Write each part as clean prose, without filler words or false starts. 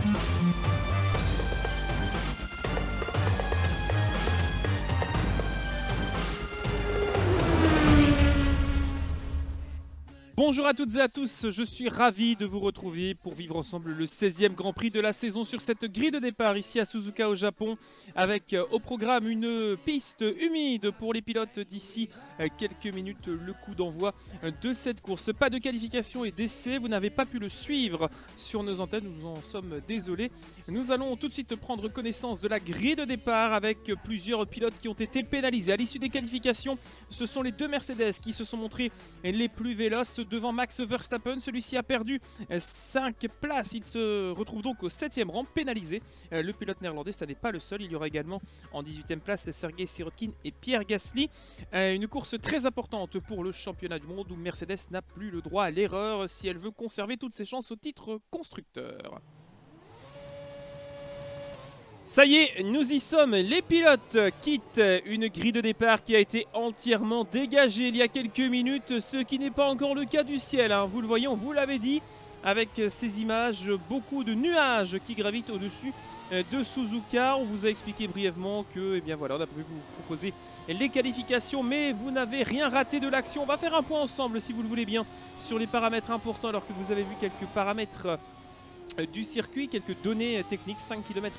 Bonjour à toutes et à tous, je suis ravi de vous retrouver pour vivre ensemble le 16e Grand Prix de la saison sur cette grille de départ ici à Suzuka au Japon, avec au programme une piste humide pour les pilotes d'ici quelques minutes, le coup d'envoi de cette course. Pas de qualification et d'essai, vous n'avez pas pu le suivre sur nos antennes, nous en sommes désolés. Nous allons tout de suite prendre connaissance de la grille de départ avec plusieurs pilotes qui ont été pénalisés. À l'issue des qualifications, ce sont les deux Mercedes qui se sont montrés les plus véloces devant Max Verstappen. Celui-ci a perdu 5 places, il se retrouve donc au 7e rang, pénalisé. Le pilote néerlandais, ça n'est pas le seul, il y aura également en 18e place Sergei Sirotkin et Pierre Gasly. Une course très importante pour le championnat du monde où Mercedes n'a plus le droit à l'erreur si elle veut conserver toutes ses chances au titre constructeur. Ça y est, nous y sommes, les pilotes quittent une grille de départ qui a été entièrement dégagée il y a quelques minutes, ce qui n'est pas encore le cas du ciel, hein. Vous le voyez, on vous l'avait dit, avec ces images, beaucoup de nuages qui gravitent au-dessus de Suzuka. On vous a expliqué brièvement que, eh bien voilà, on a pu vous proposer les qualifications, mais vous n'avez rien raté de l'action. On va faire un point ensemble, si vous le voulez bien, sur les paramètres importants, alors que vous avez vu quelques paramètres du circuit, quelques données techniques. 5 km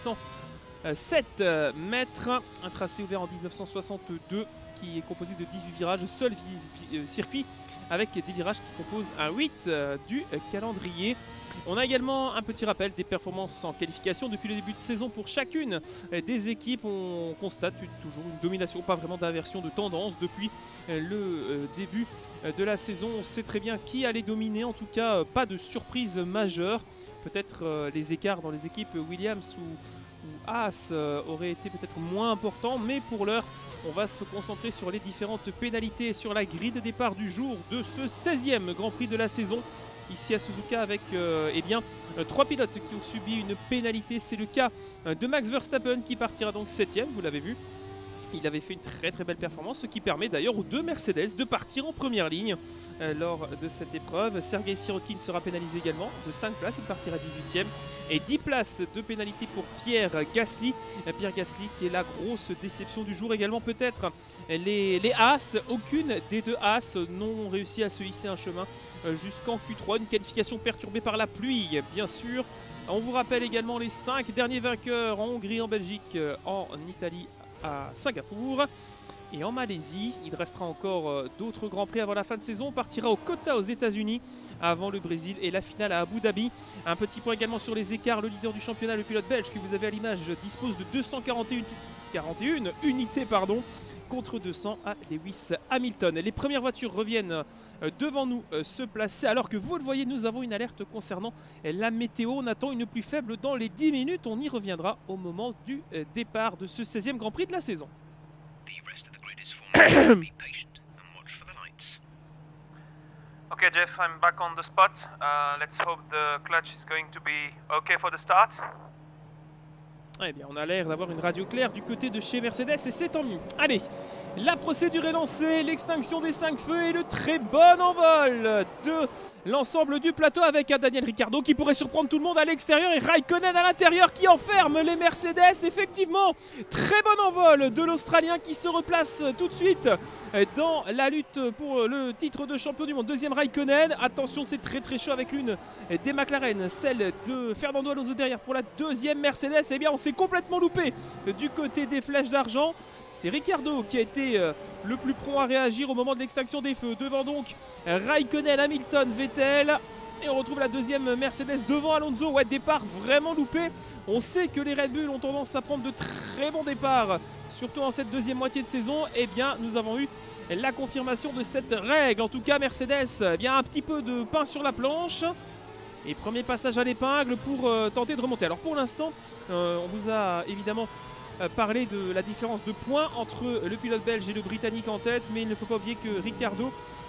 807 mètres, un tracé ouvert en 1962 qui est composé de 18 virages, seul circuit avec des virages qui composent un 8 du calendrier. On a également un petit rappel des performances en qualification depuis le début de saison pour chacune des équipes. On constate toujours une domination, pas vraiment d'inversion de tendance depuis le début de la saison. On sait très bien qui allait dominer, en tout cas pas de surprise majeure. Peut-être les écarts dans les équipes Williams ou Haas auraient été peut-être moins importants, mais pour l'heure, on va se concentrer sur les différentes pénalités sur la grille de départ du jour de ce 16e Grand Prix de la saison. Ici à Suzuka avec eh bien, 3 pilotes qui ont subi une pénalité. C'est le cas de Max Verstappen qui partira donc 7e, vous l'avez vu. Il avait fait une très belle performance, ce qui permet d'ailleurs aux deux Mercedes de partir en première ligne lors de cette épreuve. Sergei Sirotkin sera pénalisé également de 5 places, il partira 18e. Et 10 places de pénalité pour Pierre Gasly. Pierre Gasly qui est la grosse déception du jour également peut-être. Les Haas, aucune des deux Haas n'ont réussi à se hisser un chemin jusqu'en Q3. Une qualification perturbée par la pluie bien sûr. On vous rappelle également les 5 derniers vainqueurs en Hongrie, en Belgique, en Italie, à Singapour et en Malaisie. Il restera encore d'autres grands prix avant la fin de saison. On partira au Kota aux États-Unis avant le Brésil et la finale à Abu Dhabi. Un petit point également sur les écarts. Le leader du championnat, le pilote belge que vous avez à l'image, dispose de 241 unités contre 200 à Lewis Hamilton. Les premières voitures reviennent devant nous se placer, alors que vous le voyez, nous avons une alerte concernant la météo. On attend une pluie faible dans les 10 minutes. On y reviendra au moment du départ de ce 16e Grand Prix de la saison. Okay, Jeff, I'm back on the spot. Let's hope the clutch is going to be okay for the start. Eh bien, on a l'air d'avoir une radio claire du côté de chez Mercedes et c'est tant mieux. Allez, la procédure est lancée, l'extinction des 5 feux et le très bon envol de l'ensemble du plateau avec un Daniel Ricciardo qui pourrait surprendre tout le monde à l'extérieur et Raikkonen à l'intérieur qui enferme les Mercedes. Effectivement, très bon envol de l'Australien qui se replace tout de suite dans la lutte pour le titre de champion du monde. Deuxième Raikkonen, attention c'est très chaud avec l'une des McLaren, celle de Fernando Alonso derrière pour la deuxième Mercedes. Eh bien on s'est complètement loupé du côté des flèches d'argent. C'est Ricciardo qui a été le plus prompt à réagir au moment de l'extinction des feux. Devant donc Raikkonen, Hamilton, Vettel. Et on retrouve la deuxième Mercedes devant Alonso. Ouais, départ vraiment loupé. On sait que les Red Bull ont tendance à prendre de très bons départs, surtout en cette deuxième moitié de saison. Eh bien, nous avons eu la confirmation de cette règle. En tout cas, Mercedes, eh bien, un petit peu de pain sur la planche. Et premier passage à l'épingle pour tenter de remonter. Alors pour l'instant, on vous a évidemment parlé de la différence de points entre le pilote belge et le britannique en tête, mais il ne faut pas oublier que Ricciardo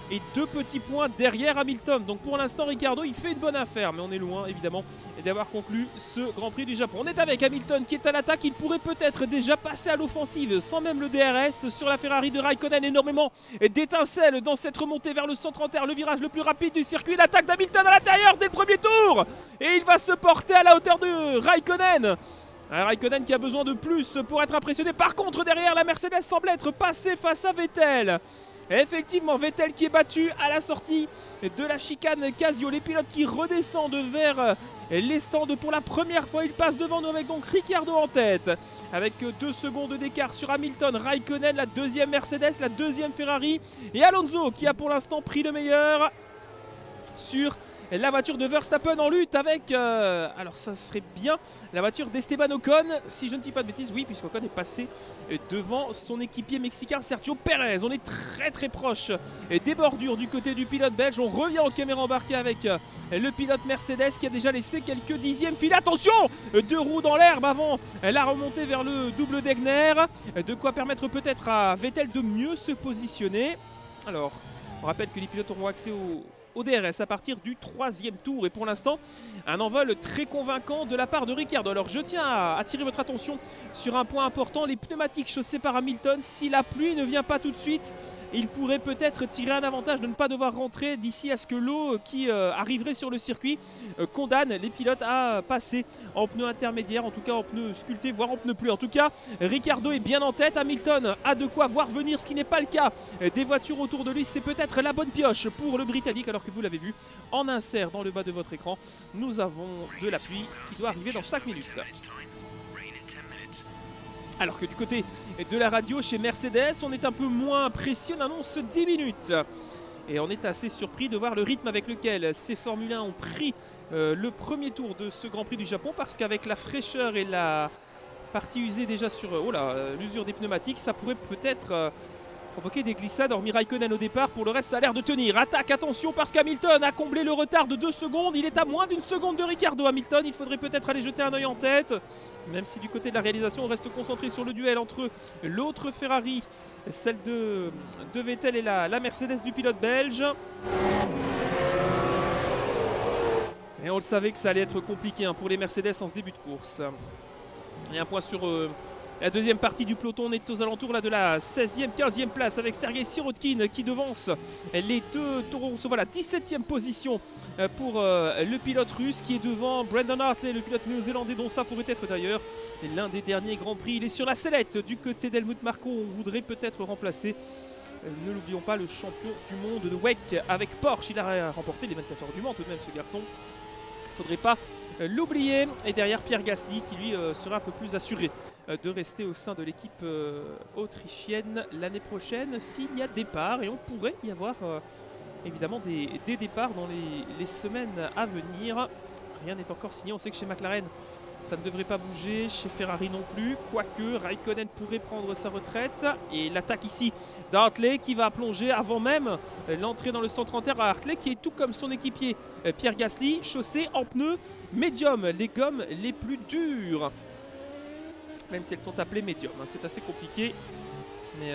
et 2 petits points derrière Hamilton. Donc pour l'instant Ricciardo il fait une bonne affaire, mais on est loin évidemment d'avoir conclu ce Grand Prix du Japon. On est avec Hamilton qui est à l'attaque, il pourrait peut-être déjà passer à l'offensive sans même le DRS sur la Ferrari de Raikkonen. Énormément d'étincelles dans cette remontée vers le centre en terre, le virage le plus rapide du circuit, l'attaque d'Hamilton à l'intérieur dès le premier tour et il va se porter à la hauteur de Raikkonen. Raikkonen qui a besoin de plus pour être impressionné. Par contre derrière la Mercedes semble être passée face à Vettel. Et effectivement Vettel qui est battu à la sortie de la chicane Casio. Les pilotes qui redescendent vers les stands pour la première fois. Ils passent devant nous avec donc Ricciardo en tête avec 2 secondes d'écart sur Hamilton, Raikkonen, la deuxième Mercedes, la deuxième Ferrari et Alonso qui a pour l'instant pris le meilleur sur la voiture de Verstappen en lutte avec, alors ça serait bien, la voiture d'Esteban Ocon, si je ne dis pas de bêtises, oui, puisqu'Ocon est passé devant son équipier mexicain Sergio Pérez. On est très proche des bordures du côté du pilote belge. On revient en caméra embarquée avec le pilote Mercedes qui a déjà laissé quelques dixièmes filer. Attention, 2 roues dans l'herbe avant la remontée vers le double Degner, de quoi permettre peut-être à Vettel de mieux se positionner. Alors, on rappelle que les pilotes auront accès au DRS à partir du 3e tour et pour l'instant un envol très convaincant de la part de Ricciardo. Alors je tiens à attirer votre attention sur un point important, les pneumatiques chaussés par Hamilton. Si la pluie ne vient pas tout de suite, il pourrait peut-être tirer un avantage de ne pas devoir rentrer d'ici à ce que l'eau qui arriverait sur le circuit condamne les pilotes à passer en pneus intermédiaires, en tout cas en pneus sculptés, voire en pneus pluie. En tout cas Ricciardo est bien en tête, Hamilton a de quoi voir venir, ce qui n'est pas le cas des voitures autour de lui. C'est peut-être la bonne pioche pour le Britannique, alors que vous l'avez vu en insert dans le bas de votre écran, nous avons de la pluie qui doit arriver dans 5 minutes. Alors que du côté de la radio chez Mercedes, on est un peu moins précis, on annonce 10 minutes. Et on est assez surpris de voir le rythme avec lequel ces Formule 1 ont pris le premier tour de ce Grand Prix du Japon, parce qu'avec la fraîcheur et la partie usée déjà sur l'usure des pneumatiques, ça pourrait peut-être provoquer des glissades, hormis Raikkonen au départ. Pour le reste, ça a l'air de tenir. Attaque, attention, parce qu'Hamilton a comblé le retard de 2 secondes. Il est à moins d'1 seconde de Ricciardo. Hamilton, il faudrait peut-être aller jeter un œil en tête, même si du côté de la réalisation, on reste concentré sur le duel entre l'autre Ferrari, celle de Vettel, et la Mercedes du pilote belge. Et on le savait que ça allait être compliqué pour les Mercedes en ce début de course. Et un point sur la deuxième partie du peloton. On est aux alentours là, de la 16e, 15e place avec Sergei Sirotkin qui devance les 2 Toro Rosso. Voilà, 17e position pour le pilote russe qui est devant Brendan Hartley, le pilote néo-zélandais, dont ça pourrait être d'ailleurs l'un des derniers Grands Prix. Il est sur la sellette du côté d'Helmut Marko. On voudrait peut-être remplacer, ne l'oublions pas, le champion du monde de WEC avec Porsche. Il a remporté les 24 heures du Mans tout de même, ce garçon. Il ne faudrait pas l'oublier. Et derrière Pierre Gasly qui lui sera un peu plus assuré de rester au sein de l'équipe autrichienne l'année prochaine s'il y a départ. Et on pourrait y avoir évidemment des départs dans les semaines à venir. Rien n'est encore signé. On sait que chez McLaren ça ne devrait pas bouger, chez Ferrari non plus, quoique Raikkonen pourrait prendre sa retraite. Et l'attaque ici d'Hartley qui va plonger avant même l'entrée dans le centre en terre à Hartley, qui est tout comme son équipier Pierre Gasly, chaussé en pneus médium, les gommes les plus dures, même si elles sont appelées médium, c'est assez compliqué, mais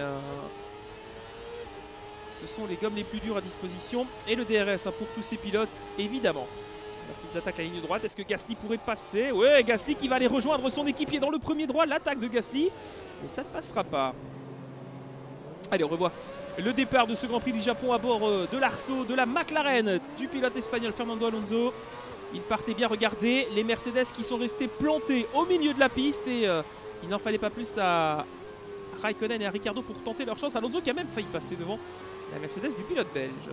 ce sont les gommes les plus dures à disposition. Et le DRS pour tous ces pilotes évidemment. Ils attaquent la ligne droite. Est-ce que Gasly pourrait passer? Ouais, Gasly qui va aller rejoindre son équipier dans le premier droit. L'attaque de Gasly. Mais ça ne passera pas. Allez, on revoit le départ de ce Grand Prix du Japon à bord de l'Arceau, de la McLaren, du pilote espagnol Fernando Alonso. Il partait bien. Regardez les Mercedes qui sont restés plantés au milieu de la piste. Et il n'en fallait pas plus à Raikkonen et à Ricciardo pour tenter leur chance. Alonso qui a même failli passer devant la Mercedes du pilote belge.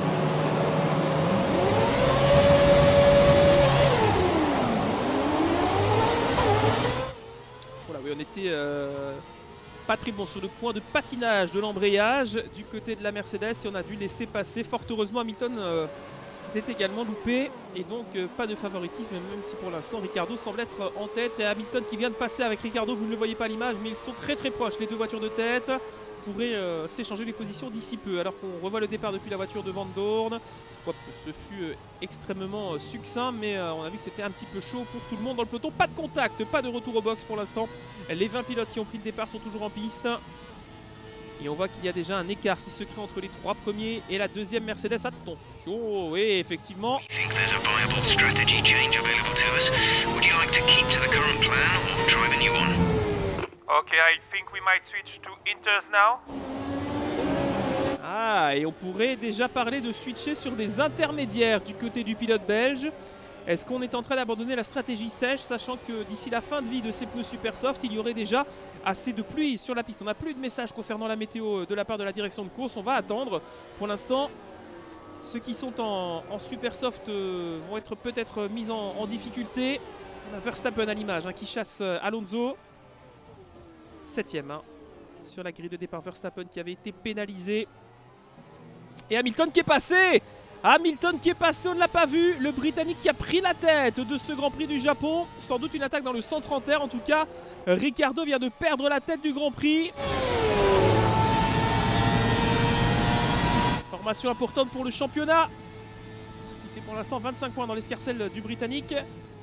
Oui, on était pas très bon sur le point de patinage de l'embrayage du côté de la Mercedes et on a dû laisser passer. Fort heureusement, Hamilton s'était également loupé et donc pas de favoritisme, même si pour l'instant Ricciardo semble être en tête. Et Hamilton qui vient de passer avec Ricciardo, vous ne le voyez pas à l'image, mais ils sont très proches, les 2 voitures de tête. Pourraient s'échanger les positions d'ici peu, alors qu'on revoit le départ depuis la voiture de Van Dorn. Ce fut extrêmement succinct, mais on a vu que c'était un petit peu chaud pour tout le monde dans le peloton. Pas de contact, pas de retour au box pour l'instant. Les 20 pilotes qui ont pris le départ sont toujours en piste. Et on voit qu'il y a déjà un écart qui se crée entre les 3 premiers et la deuxième Mercedes. Attention, oui, effectivement. Okay, I think we might switch to Inters now. Ah, et on pourrait déjà parler de switcher sur des intermédiaires du côté du pilote belge. Est-ce qu'on est en train d'abandonner la stratégie sèche, sachant que d'ici la fin de vie de ces pneus super soft, il y aurait déjà assez de pluie sur la piste. On n'a plus de message concernant la météo de la part de la direction de course. On va attendre. Pour l'instant, ceux qui sont en super soft vont être peut-être mis en difficulté. On a Verstappen à l'image qui chasse Alonso. 7ème sur la grille de départ. Verstappen qui avait été pénalisé. Et Hamilton qui est passé. Hamilton qui est passé, on ne l'a pas vu. Le Britannique qui a pris la tête de ce Grand Prix du Japon. Sans doute une attaque dans le centre en terre. En tout cas, Ricciardo vient de perdre la tête du Grand Prix. Formation importante pour le championnat. Ce qui fait pour l'instant 25 points dans l'escarcelle du Britannique.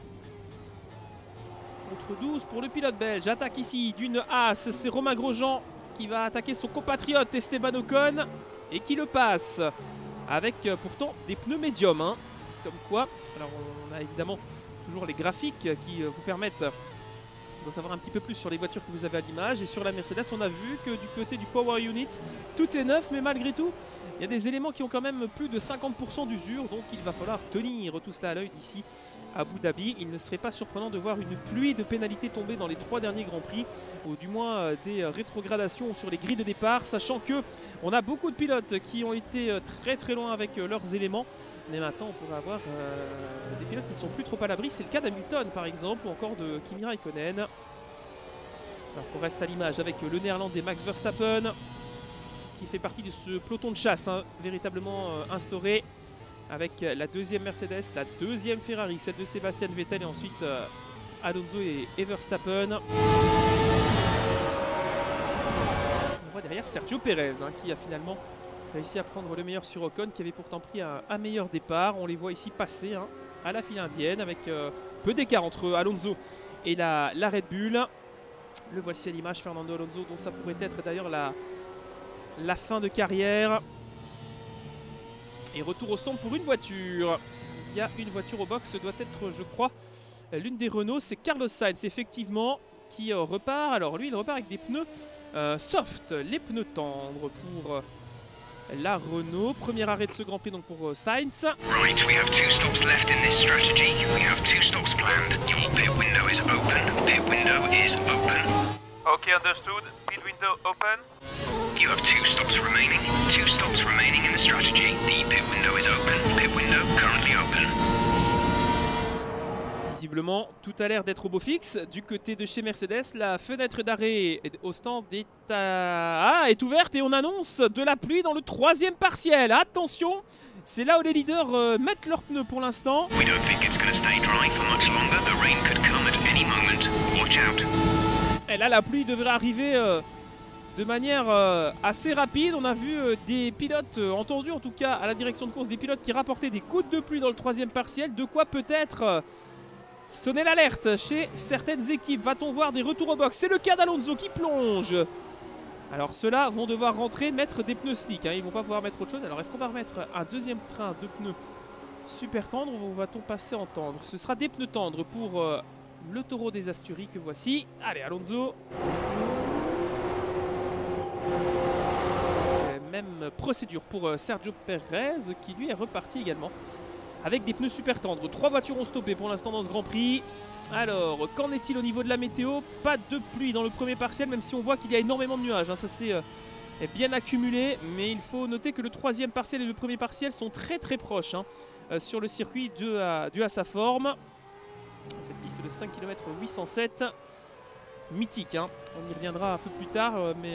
Contre 12 pour le pilote belge. Attaque ici d'une Haas. C'est Romain Grosjean qui va attaquer son compatriote Esteban Ocon. Et qui le passe. Avec pourtant des pneus médiums, comme quoi. Alors on a évidemment toujours les graphiques qui vous permettent d'en savoir un petit peu plus sur les voitures que vous avez à l'image. Et sur la Mercedes, on a vu que du côté du Power Unit, tout est neuf, mais malgré tout, il y a des éléments qui ont quand même plus de 50% d'usure. Donc il va falloir tenir tout cela à l'œil d'ici à Abu Dhabi. Il ne serait pas surprenant de voir une pluie de pénalités tomber dans les 3 derniers Grands Prix, ou du moins des rétrogradations sur les grilles de départ, sachant que on a beaucoup de pilotes qui ont été très très loin avec leurs éléments. Mais maintenant on pourrait avoir des pilotes qui ne sont plus trop à l'abri. C'est le cas d'Hamilton par exemple, ou encore de Kimi Raikkonen. Alors on reste à l'image avec le néerlandais Max Verstappen, qui fait partie de ce peloton de chasse véritablement instauré, avec la deuxième Mercedes, la deuxième Ferrari, celle de Sébastien Vettel, et ensuite Alonso et Verstappen. On voit derrière Sergio Pérez qui a finalement réussi à prendre le meilleur sur Ocon, qui avait pourtant pris un meilleur départ. On les voit ici passer à la file indienne, avec peu d'écart entre Alonso et la Red Bull. Le voici à l'image, Fernando Alonso, dont ça pourrait être d'ailleurs la fin de carrière. Et retour au stand pour une voiture. Il y a une voiture au box, ce doit être, je crois, l'une des Renault. C'est Carlos Sainz, effectivement, qui repart. Alors lui, il repart avec des pneus soft, les pneus tendres pour la Renault. Premier arrêt de ce Grand Prix donc pour Sainz. Right, we have 2 stops left in this strategy. We have 2 stops planned. Your pit window is open. Pit window is open. Okay, understood. Pit window open. You have 2 stops remaining. 2 stops remaining in the strategy. The pit window is open. Pit window currently open. Visiblement, tout a l'air d'être au beau fixe. Du côté de chez Mercedes, la fenêtre d'arrêt au stand est ouverte et on annonce de la pluie dans le 3e partiel. Attention, c'est là où les leaders mettent leurs pneus pour l'instant. We don't think it's going to stay dry for much longer. The rain could come at any moment. Watch out. Et là, la pluie devrait arriver de manière assez rapide. On a vu des pilotes, entendus en tout cas à la direction de course, des pilotes qui rapportaient des gouttes de pluie dans le 3e partiel. De quoi peut-être sonner l'alerte chez certaines équipes. Va-t-on voir des retours au box? C'est le cas d'Alonso qui plonge. Alors ceux-là vont devoir rentrer, mettre des pneus slick. Ils ne vont pas pouvoir mettre autre chose. Alors est-ce qu'on va remettre un deuxième train de pneus super tendres ou va-t-on passer en tendre? Ce sera des pneus tendres pour le Taureau des Asturies que voici. Allez, Alonso. Même procédure pour Sergio Pérez qui lui est reparti également avec des pneus super tendres. 3 voitures ont stoppé pour l'instant dans ce Grand Prix. Alors, qu'en est-il au niveau de la météo? Pas de pluie dans le premier partiel, même si on voit qu'il y a énormément de nuages. Ça s'est bien accumulé, mais il faut noter que le 3e partiel et le premier partiel sont très très proches sur le circuit dû à sa forme. Cette piste de 5 km 807, mythique. On y reviendra un peu plus tard, mais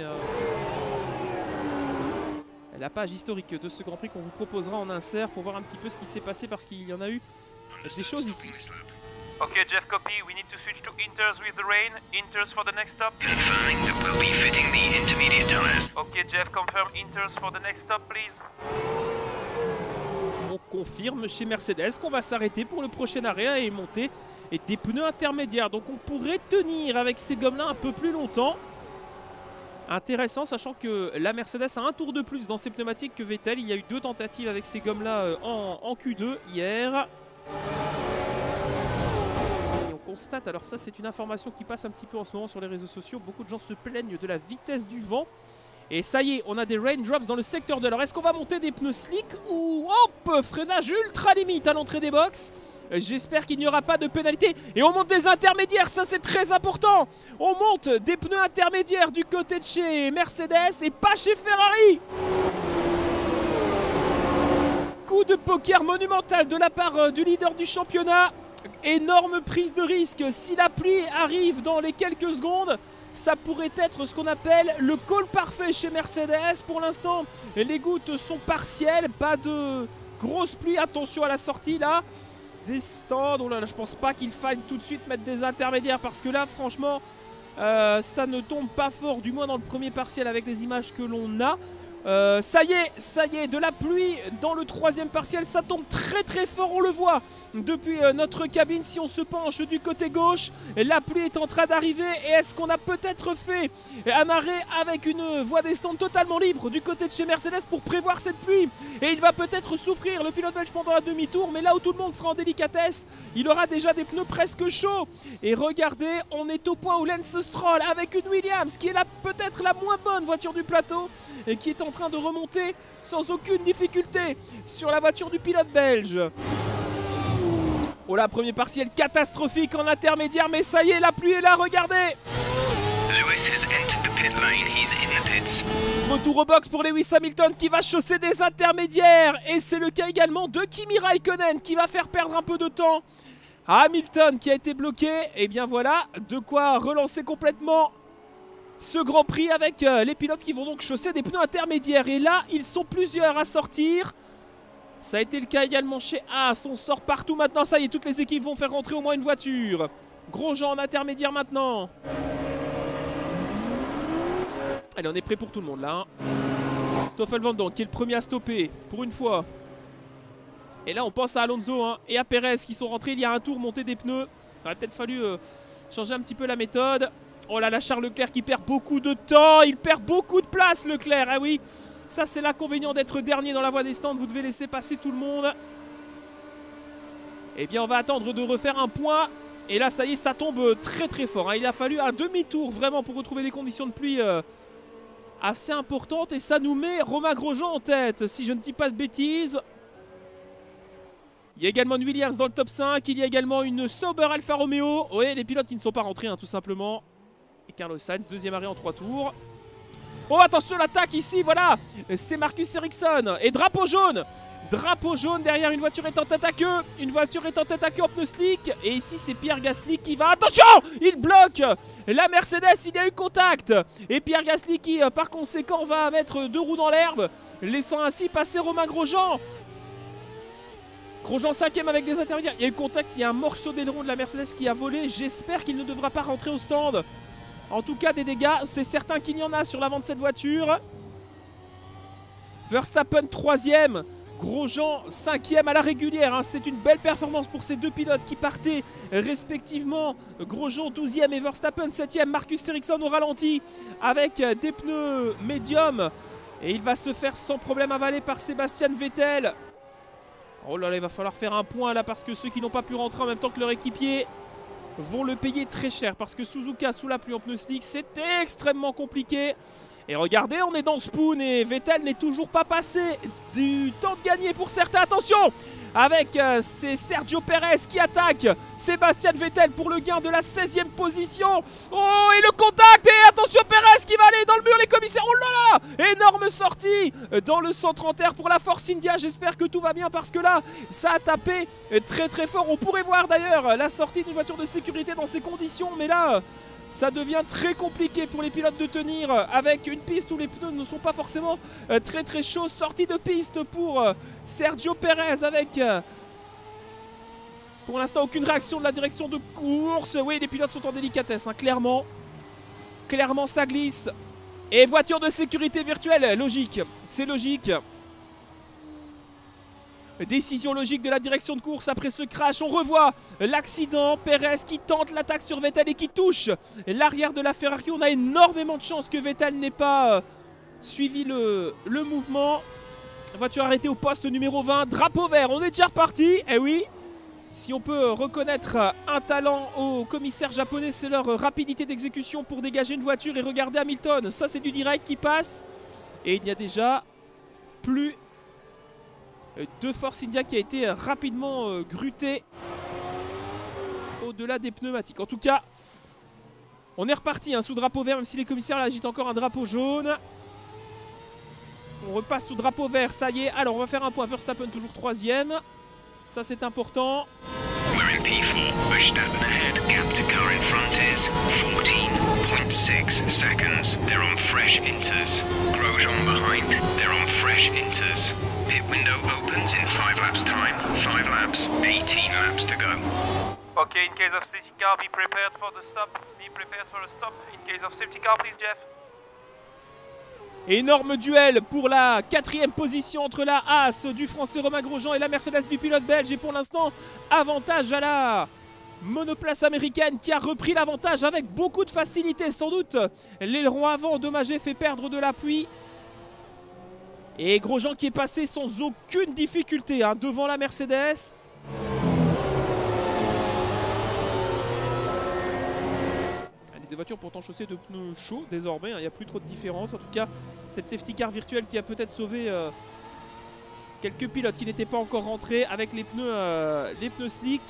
la page historique de ce Grand Prix qu'on vous proposera en insert pour voir un petit peu ce qui s'est passé, parce qu'il y en a eu des choses ici. Okay, Jeff, copy. We need to switch to Inters with the rain. Inters for the next stop. Confirming that we'll be fitting the intermediate tires. Okay, Jeff, confirm Inters for the next stop, please. On confirme chez Mercedes qu'on va s'arrêter pour le prochain arrêt et monter et des pneus intermédiaires. Donc on pourrait tenir avec ces gommes-là un peu plus longtemps. intéressant, sachant que la Mercedes a un tour de plus dans ses pneumatiques que Vettel. Il y a eu 2 tentatives avec ces gommes-là en Q2 hier. Et on constate, alors ça c'est une information qui passe un petit peu en ce moment sur les réseaux sociaux, beaucoup de gens se plaignent de la vitesse du vent. Et ça y est, on a des raindrops dans le secteur 2. Alors est-ce qu'on va monter des pneus slick ou hop, freinage ultra limite à l'entrée des box? J'espère qu'il n'y aura pas de pénalité. Et on monte des intermédiaires, ça c'est très important. On monte des pneus intermédiaires du côté de chez Mercedes et pas chez Ferrari. Coup de poker monumental de la part du leader du championnat. Énorme prise de risque. Si la pluie arrive dans les quelques secondes, ça pourrait être ce qu'on appelle le call parfait chez Mercedes. Pour l'instant, les gouttes sont partielles. Pas de grosse pluie. Attention à la sortie là. Des stands. Oh là là, je pense pas qu'il faille tout de suite mettre des intermédiaires parce que là, franchement, ça ne tombe pas fort. Du moins dans le premier partiel avec les images que l'on a. Ça y est, de la pluie dans le 3e partiel, ça tombe très très fort, on le voit depuis notre cabine. Si on se penche du côté gauche, la pluie est en train d'arriver. Et est-ce qu'on a peut-être fait un arrêt avec une voie des stands totalement libre du côté de chez Mercedes pour prévoir cette pluie? Et il va peut-être souffrir, le pilote belge, pendant la demi-tour, mais là où tout le monde sera en délicatesse, il aura déjà des pneus presque chauds. Et regardez, on est au point où Lance Stroll avec une Williams qui est peut-être la moins bonne voiture du plateau et qui est en train de remonter sans aucune difficulté sur la voiture du pilote belge. Oh là, premier partiel catastrophique en intermédiaire, mais ça y est, la pluie est là, regardez. Lewis has entered the pit lane, he's in the pits. Retour au box pour Lewis Hamilton qui va chausser des intermédiaires. Et c'est le cas également de Kimi Raikkonen qui va faire perdre un peu de temps à Hamilton qui a été bloqué. Et bien voilà, de quoi relancer complètement ce Grand Prix avec les pilotes qui vont donc chausser des pneus intermédiaires. Et là, ils sont plusieurs à sortir. Ça a été le cas également chez Haas. On sort partout maintenant. Ça y est, toutes les équipes vont faire rentrer au moins une voiture. Grosjean en intermédiaire maintenant. Allez, on est prêt pour tout le monde là. Stoffel Van Dorn qui est le premier à stopper pour une fois. Et là, on pense à Alonso et à Perez qui sont rentrés. Il y a un tour, monter des pneus. Il aurait peut-être fallu changer un petit peu la méthode. Oh là là, Charles Leclerc qui perd beaucoup de temps. Il perd beaucoup de place, Leclerc. Ah oui, ça c'est l'inconvénient d'être dernier dans la voie des stands. Vous devez laisser passer tout le monde. Eh bien, on va attendre de refaire un point. Et là, ça y est, ça tombe très très fort. Il a fallu un demi-tour vraiment pour retrouver des conditions de pluie assez importantes. Et ça nous met Romain Grosjean en tête, si je ne dis pas de bêtises. Il y a également une Williams dans le top 5. Il y a également une Sauber Alfa Romeo. Oui, les pilotes qui ne sont pas rentrés, tout simplement. Et Carlos Sainz, deuxième arrêt en 3 tours. Oh, attention, l'attaque ici, voilà. C'est Marcus Ericsson. Et drapeau jaune. Drapeau jaune, derrière une voiture est en tête à queue. Une voiture est en tête à queue en pneu slick. Et ici, c'est Pierre Gasly qui va... Attention, il bloque la Mercedes, il y a eu contact. Et Pierre Gasly qui, par conséquent, va mettre 2 roues dans l'herbe, laissant ainsi passer Romain Grosjean. Grosjean 5ème avec des intermédiaires. Il y a eu contact, il y a un morceau d'aileron de la Mercedes qui a volé. J'espère qu'il ne devra pas rentrer au stand. En tout cas, des dégâts, c'est certain qu'il y en a sur l'avant de cette voiture. Verstappen 3ème. Grosjean 5ème à la régulière. C'est une belle performance pour ces deux pilotes qui partaient respectivement. Grosjean 12ème et Verstappen 7ème. Marcus Ericsson au ralenti avec des pneus médiums. Et il va se faire sans problème avaler par Sébastien Vettel. Oh là là, il va falloir faire un point là parce que ceux qui n'ont pas pu rentrer en même temps que leur équipier vont le payer très cher. Parce que Suzuka sous la pluie en pneus slick, c'était extrêmement compliqué. Et regardez, on est dans Spoon et Vettel n'est toujours pas passé. Du temps de gagner pour certains. Attention, avec c'est Sergio Perez qui attaque Sébastien Vettel pour le gain de la 16e position. Oh, et le contact. Et attention, Perez qui va aller dans le mur, les commissaires. Oh là là, énorme sortie dans le 130 R pour la Force India. J'espère que tout va bien parce que là, ça a tapé très très fort. On pourrait voir d'ailleurs la sortie d'une voiture de sécurité dans ces conditions. Mais là... ça devient très compliqué pour les pilotes de tenir avec une piste où les pneus ne sont pas forcément très très chauds. Sortie de piste pour Sergio Perez avec pour l'instant aucune réaction de la direction de course. Oui, les pilotes sont en délicatesse, clairement. Clairement ça glisse. Et voiture de sécurité virtuelle, logique, c'est logique. Décision logique de la direction de course après ce crash. On revoit l'accident. Perez qui tente l'attaque sur Vettel et qui touche l'arrière de la Ferrari. On a énormément de chance que Vettel n'ait pas suivi le mouvement. Voiture arrêtée au poste numéro 20. Drapeau vert. On est déjà reparti. Eh oui. Si on peut reconnaître un talent aux commissaires japonais, c'est leur rapidité d'exécution pour dégager une voiture. Et regardez Hamilton, ça c'est du direct qui passe. Et il n'y a déjà plus de Force India qui a été rapidement gruté au-delà des pneumatiques. En tout cas, on est reparti sous drapeau vert, même si les commissaires là, agitent encore un drapeau jaune. On repasse sous drapeau vert, ça y est. Alors on va faire un point. Verstappen toujours 3ème. Ça c'est important. We're in P4. Verstappen ahead. Gap to car in front is 14.6 seconds. They're on fresh inters. Grosjean behind. They're on fresh inters. Pit window opens in 5 laps time. 5 laps, 18 laps to go. Okay, in case of safety car, be prepared for the stop. Be prepared for the stop. In case of safety car, please, Jeff. Énorme duel pour la 4ème position entre la Haas du français Romain Grosjean et la Mercedes du pilote belge. Et pour l'instant, avantage à la monoplace américaine qui a repris l'avantage avec beaucoup de facilité. Sans doute l'aileron avant endommagé fait perdre de l'appui. Et Grosjean qui est passé sans aucune difficulté devant la Mercedes. Les deux voitures pourtant chaussées de pneus chauds désormais, il n'y a plus trop de différence. En tout cas, cette safety car virtuelle qui a peut-être sauvé quelques pilotes qui n'étaient pas encore rentrés avec les pneus slick.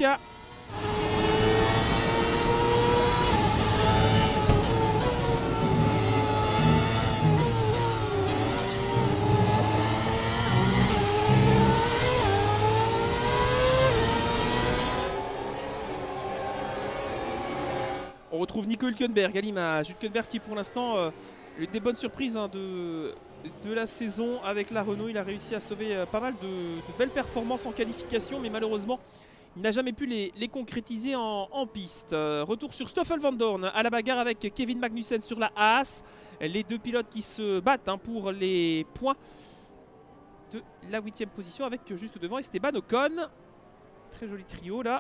On retrouve Nico Hülkenberg à l'image. Hülkenberg qui pour l'instant une des bonnes surprises de la saison avec la Renault. Il a réussi à sauver pas mal de belles performances en qualification, mais malheureusement il n'a jamais pu les concrétiser en piste. Retour sur Stoffel Vandoorne à la bagarre avec Kevin Magnussen sur la Haas. Les deux pilotes qui se battent pour les points de la 8ème position avec juste devant Esteban Ocon. Très joli trio là.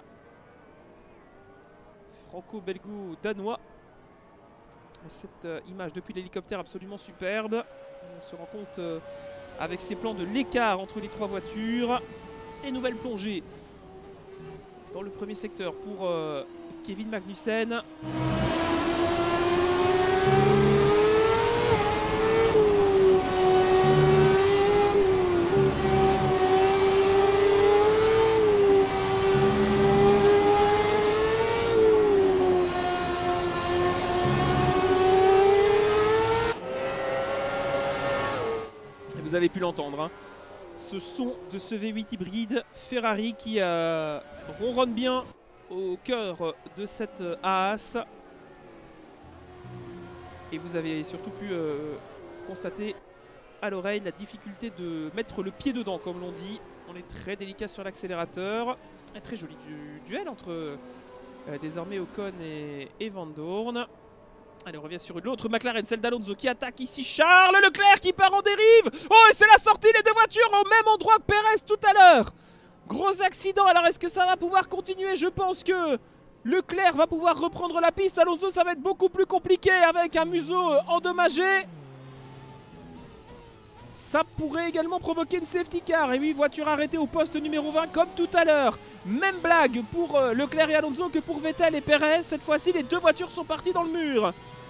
Franco-belgo-danois. Cette image depuis l'hélicoptère absolument superbe. On se rend compte avec ces plans de l'écart entre les trois voitures. Et nouvelle plongée dans le premier secteur pour Kevin Magnussen. Vous avez pu l'entendre, ce son de ce V8 hybride Ferrari qui ronronne bien au cœur de cette Haas. Et vous avez surtout pu constater à l'oreille la difficulté de mettre le pied dedans, comme l'on dit. On est très délicat sur l'accélérateur. Un très joli duel entre désormais Ocon et Vandoorne. Allez, on revient sur l'autre McLaren, celle d'Alonso qui attaque ici. Charles Leclerc qui part en dérive. Oh, et c'est la sortie, les deux voitures au même endroit que Perez tout à l'heure. Gros accident. Alors, est-ce que ça va pouvoir continuer? Je pense que Leclerc va pouvoir reprendre la piste. Alonso, ça va être beaucoup plus compliqué avec un museau endommagé. Ça pourrait également provoquer une safety car. Et oui, voiture arrêtée au poste numéro 20 comme tout à l'heure. Même blague pour Leclerc et Alonso que pour Vettel et Perez. Cette fois-ci, les deux voitures sont parties dans le mur.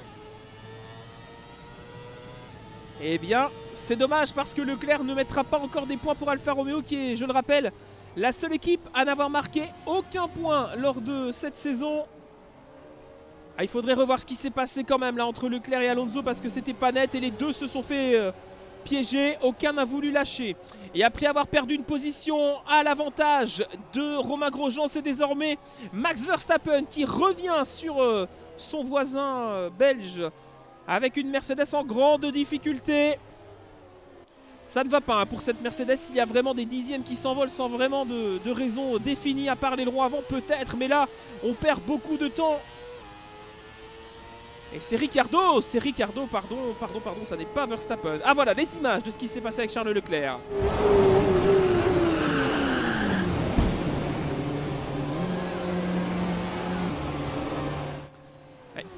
Eh bien, c'est dommage parce que Leclerc ne mettra pas encore des points pour Alfa Romeo qui est, je le rappelle, la seule équipe à n'avoir marqué aucun point lors de cette saison. Ah, il faudrait revoir ce qui s'est passé quand même là entre Leclerc et Alonso parce que c'était pas net et les deux se sont fait piéger. Aucun n'a voulu lâcher. Et après avoir perdu une position à l'avantage de Romain Grosjean, c'est désormais Max Verstappen qui revient sur son voisin belge avec une Mercedes en grande difficulté. Ça ne va pas pour cette Mercedes. Il y a vraiment des dixièmes qui s'envolent sans vraiment de raison définie à part l'aileron avant peut-être. Mais là, on perd beaucoup de temps. Et c'est Ricciardo, pardon, ça n'est pas Verstappen. Ah voilà, les images de ce qui s'est passé avec Charles Leclerc.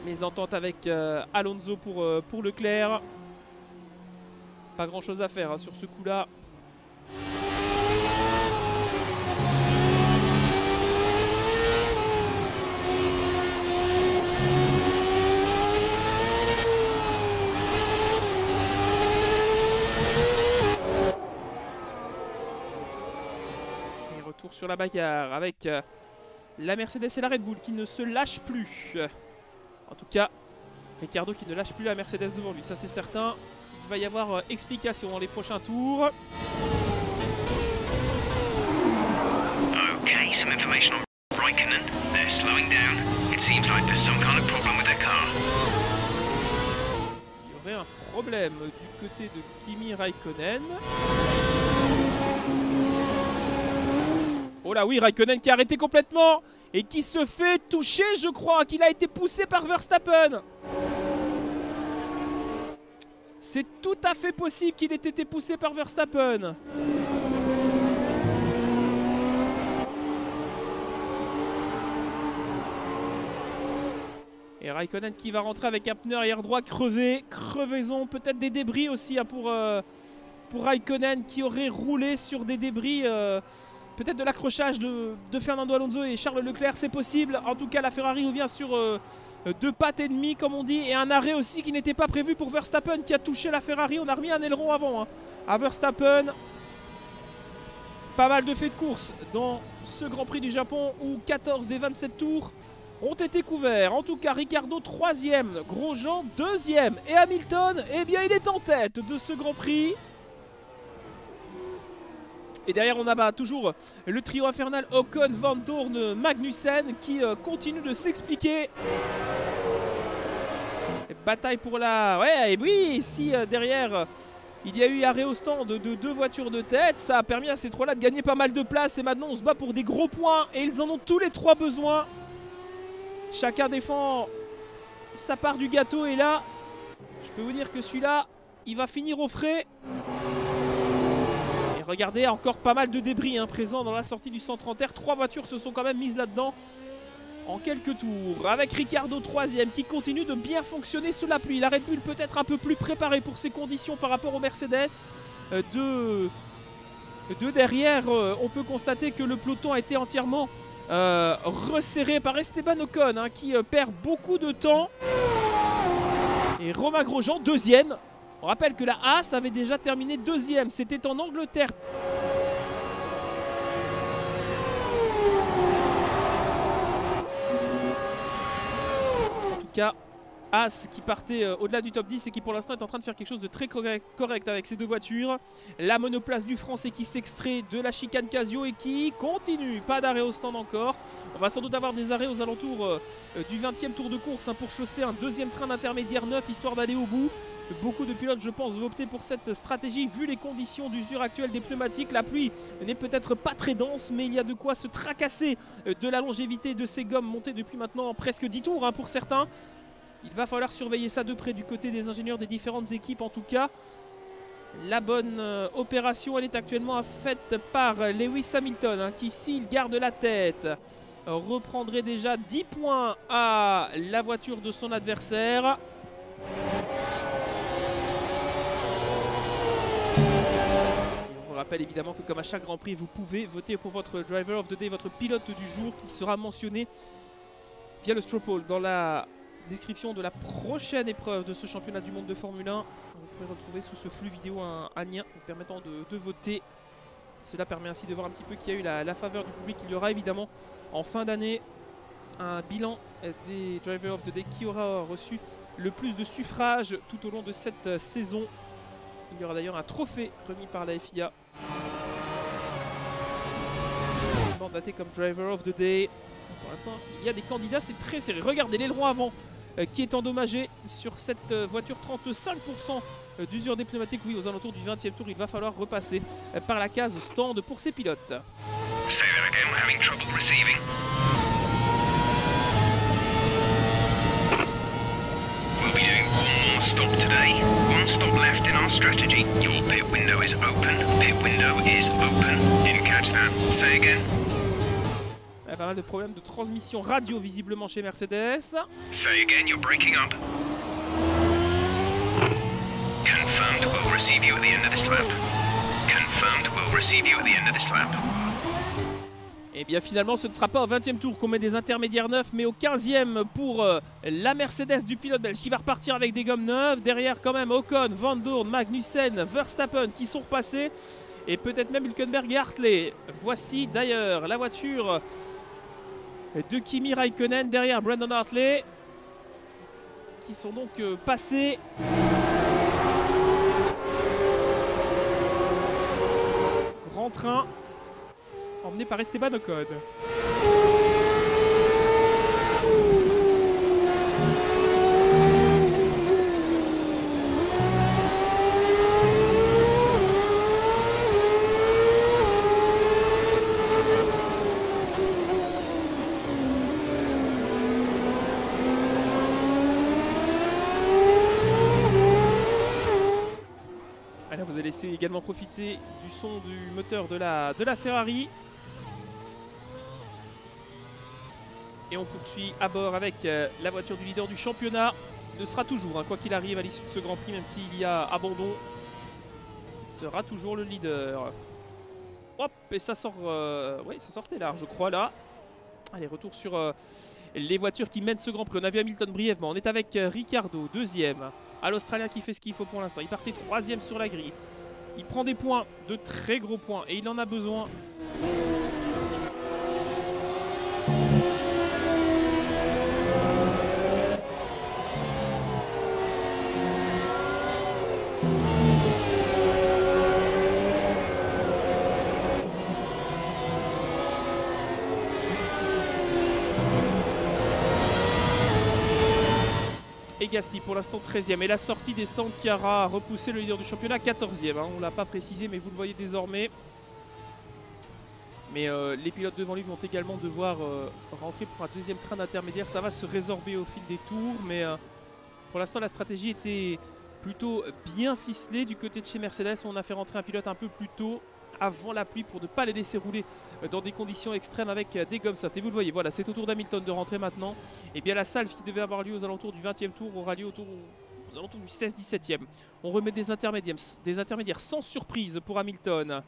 Mésentente avec Alonso pour Leclerc. Pas grand chose à faire hein, sur ce coup-là. Et retour sur la bagarre avec la Mercedes et la Red Bull qui ne se lâchent plus. En tout cas, Ricciardo qui ne lâche plus la Mercedes devant lui, ça c'est certain. Il va y avoir explication dans les prochains tours. Okay, some information on Raikkonen. They're slowing down. It seems like there's some kind of problem with their car. Il y aurait un problème du côté de Kimi Raikkonen. Oh là oui, Raikkonen qui a arrêté complètement et qui se fait toucher, je crois, qu'il a été poussé par Verstappen. C'est tout à fait possible qu'il ait été poussé par Verstappen. Et Raikkonen qui va rentrer avec un pneu arrière droit crevé. Crevaison, peut-être des débris aussi hein, pour Raikkonen qui aurait roulé sur des débris. Peut-être de l'accrochage de Fernando Alonso et Charles Leclerc, c'est possible. En tout cas, la Ferrari revient sur 2 pattes et demie, comme on dit. Et un arrêt aussi qui n'était pas prévu pour Verstappen qui a touché la Ferrari. On a remis un aileron avant hein, à Verstappen. Pas mal de faits de course dans ce Grand Prix du Japon où 14 des 27 tours ont été couverts. En tout cas, Ricciardo 3e, Grosjean 2e. Et Hamilton, eh bien, il est en tête de ce Grand Prix. Et derrière, on a toujours le trio infernal Ocon, Van Dorn, Magnussen qui continue de s'expliquer. Bataille pour la... Ouais, et oui, si derrière, il y a eu arrêt au stand de 2 voitures de tête, ça a permis à ces 3-là de gagner pas mal de place. Et maintenant, on se bat pour des gros points et ils en ont tous les 3 besoin. Chacun défend sa part du gâteau et là, je peux vous dire que celui-là, il va finir au frais. Regardez, encore pas mal de débris hein, présents dans la sortie du centre en terre. 3 voitures se sont quand même mises là-dedans en quelques tours. Avec Ricciardo 3e qui continue de bien fonctionner sous la pluie. La Red Bull peut être un peu plus préparée pour ces conditions par rapport aux Mercedes. De derrière, on peut constater que le peloton a été entièrement resserré par Esteban Ocon hein, qui perd beaucoup de temps. Et Romain Grosjean 2e. On rappelle que la Haas avait déjà terminé 2e, c'était en Angleterre. En tout cas, Haas qui partait au-delà du top 10 et qui pour l'instant est en train de faire quelque chose de très correct avec ces 2 voitures. La monoplace du Français qui s'extrait de la chicane Casio et qui continue. Pas d'arrêt au stand encore. On va sans doute avoir des arrêts aux alentours du 20e tour de course hein, pour chausser un 2e train d'intermédiaire neuf histoire d'aller au bout. Beaucoup de pilotes, je pense, vont opter pour cette stratégie vu les conditions d'usure actuelles des pneumatiques. La pluie n'est peut-être pas très dense, mais il y a de quoi se tracasser de la longévité de ces gommes montées depuis maintenant presque 10 tours hein, pour certains. Il va falloir surveiller ça de près du côté des ingénieurs des différentes équipes. En tout cas, la bonne opération, elle est actuellement faite par Lewis Hamilton hein, qui, s'il garde la tête, reprendrait déjà 10 points à la voiture de son adversaire. Je rappelle évidemment que comme à chaque Grand Prix, vous pouvez voter pour votre Driver of the Day, votre pilote du jour qui sera mentionné via le straw poll dans la description de la prochaine épreuve de ce championnat du monde de Formule 1. Vous pouvez retrouver sous ce flux vidéo un lien vous permettant de voter. Cela permet ainsi de voir un petit peu qu'il y a eu la faveur du public. Il y aura évidemment en fin d'année un bilan des Driver of the Day qui aura reçu le plus de suffrages tout au long de cette saison. Il y aura d'ailleurs un trophée remis par la FIA. Mandaté comme Driver of the Day. Pour l'instant, il y a des candidats, c'est très serré. Regardez l'aileron avant qui est endommagé sur cette voiture. 35% d'usure des pneumatiques. Oui, aux alentours du 20e tour, il va falloir repasser par la case stand pour ces pilotes. Say that again, we're having trouble receiving. We'll be doing one more stop today. One stop left in our strategy. Your pit window is open. Pit window is open. Didn't catch that. Say again. pas mal de problèmes de transmission radio visiblement chez Mercedes. Say again, you're breaking up. Confirmed, we'll receive you at the end of this lap. Confirmed, we'll receive you at the end of this lap. Et bien finalement ce ne sera pas au 20e tour qu'on met des intermédiaires neufs, mais au 15e pour la Mercedes du pilote belge qui va repartir avec des gommes neuves. Derrière quand même Ocon, Van Dorn, Magnussen, Verstappen qui sont repassés. Et peut-être même Hülkenberg et Hartley. Voici d'ailleurs la voiture de Kimi Raikkonen derrière Brandon Hartley. Qui sont donc passés. Grand train. Emmené par Esteban Ocon. Alors vous allez laisser également profiter du son du moteur de la Ferrari. Et on poursuit à bord avec la voiture du leader du championnat. Il le sera toujours, hein, quoi qu'il arrive à l'issue de ce Grand Prix, même s'il y a abandon. Il sera toujours le leader. Hop, et ça sort... oui, ça sortait large, je crois, là. Allez, retour sur les voitures qui mènent ce Grand Prix. On a vu Hamilton brièvement. On est avec Ricciardo, deuxième. À l'Australien qui fait ce qu'il faut pour l'instant. Il partait troisième sur la grille. Il prend des points, de très gros points. Et il en a besoin. Et Gasly pour l'instant 13e. Et la sortie des stands qui aura repoussé le leader du championnat 14e. Hein. On ne l'a pas précisé, mais vous le voyez désormais. Mais les pilotes devant lui vont également devoir rentrer pour un deuxième train d'intermédiaire. Ça va se résorber au fil des tours. Mais pour l'instant, la stratégie était plutôt bien ficelée. Du côté de chez Mercedes, on a fait rentrer un pilote un peu plus tôt, avant la pluie, pour ne pas les laisser rouler dans des conditions extrêmes avec des gommes soft. Et vous le voyez, voilà, c'est au tour d'Hamilton de rentrer maintenant. Et bien la salve qui devait avoir lieu aux alentours du 20e tour aura lieu aux alentours du 16-17e. On remet des intermédiaires sans surprise pour Hamilton,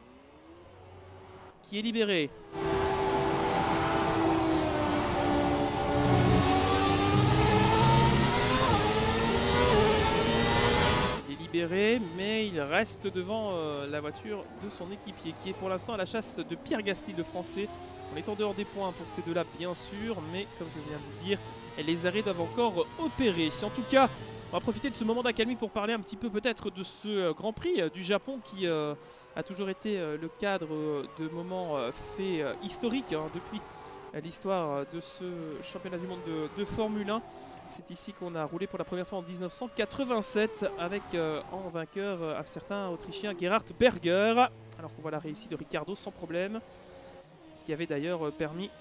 qui est libéré. Mais il reste devant la voiture de son équipier qui est pour l'instant à la chasse de Pierre Gasly, le français. On est en dehors des points pour ces deux-là bien sûr, mais comme je viens de vous dire, les arrêts doivent encore opérer. En tout cas, on va profiter de ce moment d'accalmie pour parler un petit peu peut-être de ce Grand Prix du Japon qui a toujours été le cadre de moments faits historiques hein, depuis l'histoire de ce championnat du monde de Formule 1. C'est ici qu'on a roulé pour la première fois en 1987 avec en vainqueur un certain Autrichien Gerhard Berger. Alors qu'on voit la réussite de Ricciardo sans problème, qui avait d'ailleurs permis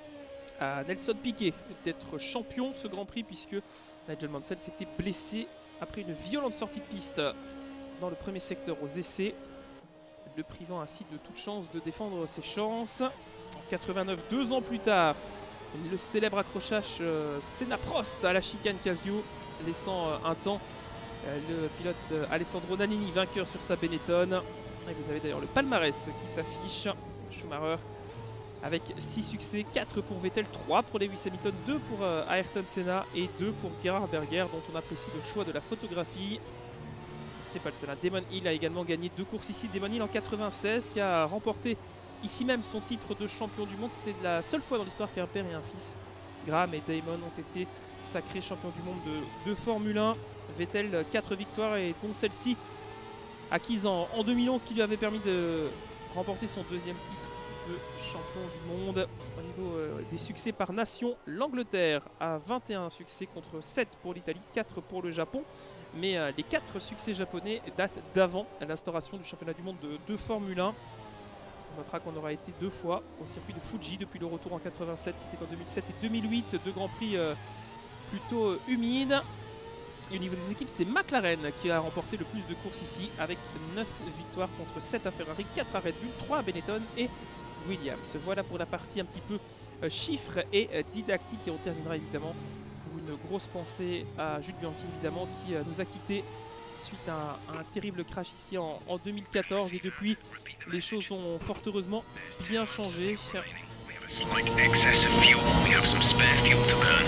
à Nelson Piquet d'être champion ce Grand Prix puisque Nigel Mansell s'était blessé après une violente sortie de piste dans le premier secteur aux essais, le privant ainsi de toute chance de défendre ses chances. En 89, 2 ans plus tard, le célèbre accrochage Senna-Prost à la chicane Casio, laissant un temps le pilote Alessandro Nannini vainqueur sur sa Benetton. Et vous avez d'ailleurs le palmarès qui s'affiche. Schumacher avec 6 succès, 4 pour Vettel, 3 pour Lewis Hamilton, 2 pour Ayrton Senna et 2 pour Gerhard Berger, dont on apprécie le choix de la photographie. Ce n'est pas le seul. Damon Hill a également gagné 2 courses ici. Damon Hill en 96 qui a remporté ici même son titre de champion du monde. C'est la seule fois dans l'histoire qu'un père et un fils, Graham et Damon, ont été sacrés champions du monde de Formule 1. Vettel 4 victoires et dont celle-ci acquise en 2011 qui lui avait permis de remporter son deuxième titre de champion du monde. Au niveau des succès par nation, l'Angleterre a 21 succès contre 7 pour l'Italie, 4 pour le Japon. Mais les 4 succès japonais datent d'avant l'instauration du championnat du monde de Formule 1. On notera qu'on aura été 2 fois au circuit de Fuji depuis le retour en 87, c'était en 2007 et 2008, 2 Grands Prix plutôt humides. Et au niveau des équipes, c'est McLaren qui a remporté le plus de courses ici avec 9 victoires contre 7 à Ferrari, 4 à Red Bull, 3 à Benetton et Williams. Voilà pour la partie un petit peu chiffres et didactique. Et on terminera évidemment pour une grosse pensée à Jules Bianchi, évidemment, qui nous a quittés suite à un terrible crash ici en 2014. Et depuis, les choses ont fort heureusement bien changé. Slight excess of fuel. We have some spare fuel to burn.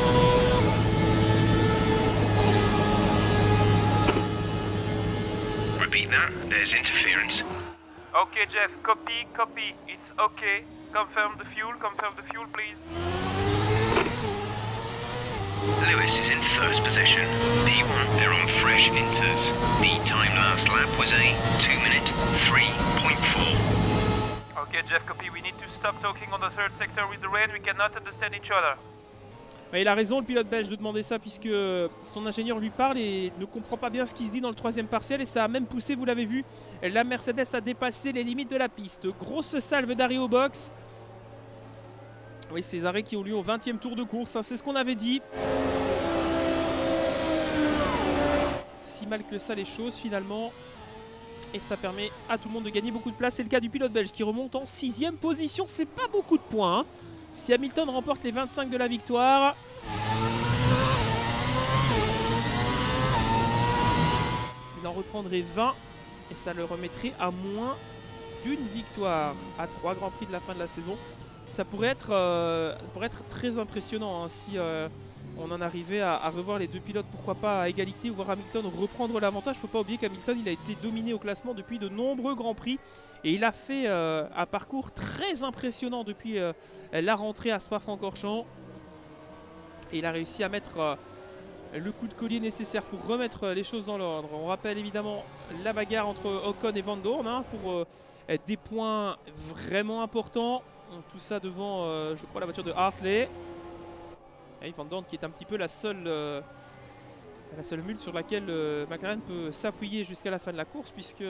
Repeat that. There's interference. Okay, Jeff, copy, copy. It's okay. Confirm the fuel, please. Lewis is in first position. P1, they're on fresh inters. The time last lap was a 2-minute 3.4. Okay, Jeff, copy. We need to stop talking on the third sector with the rain. We cannot understand each other. Bah, il a raison, le pilote belge, de demander ça, puisque son ingénieur lui parle et ne comprend pas bien ce qui se dit dans le troisième partiel. Et ça a même poussé, vous l'avez vu, la Mercedes a dépassé les limites de la piste. Grosse salve d'arrêt au box. Oui, ces arrêts qui ont lieu au 20e tour de course, hein, c'est ce qu'on avait dit. Si mal que ça les choses finalement. Et ça permet à tout le monde de gagner beaucoup de place. C'est le cas du pilote belge qui remonte en 6e position. C'est pas beaucoup de points, hein. Si Hamilton remporte les 25 de la victoire, il en reprendrait 20 et ça le remettrait à moins d'une victoire à 3 Grands Prix de la fin de la saison. Ça pourrait être très impressionnant, hein, si on en arrivait à revoir les deux pilotes, pourquoi pas à égalité, ou voir Hamilton reprendre l'avantage. Il ne faut pas oublier qu'Hamilton, il a été dominé au classement depuis de nombreux Grands Prix. Et il a fait un parcours très impressionnant depuis la rentrée à Spa-Francorchamps. Et il a réussi à mettre le coup de collier nécessaire pour remettre les choses dans l'ordre. On rappelle évidemment la bagarre entre Ocon et Van Dorn, hein, pour des points vraiment importants. Tout ça devant, je crois, la voiture de Hartley. Et Van Dorn qui est un petit peu la seule mule sur laquelle McLaren peut s'appuyer jusqu'à la fin de la course, puisque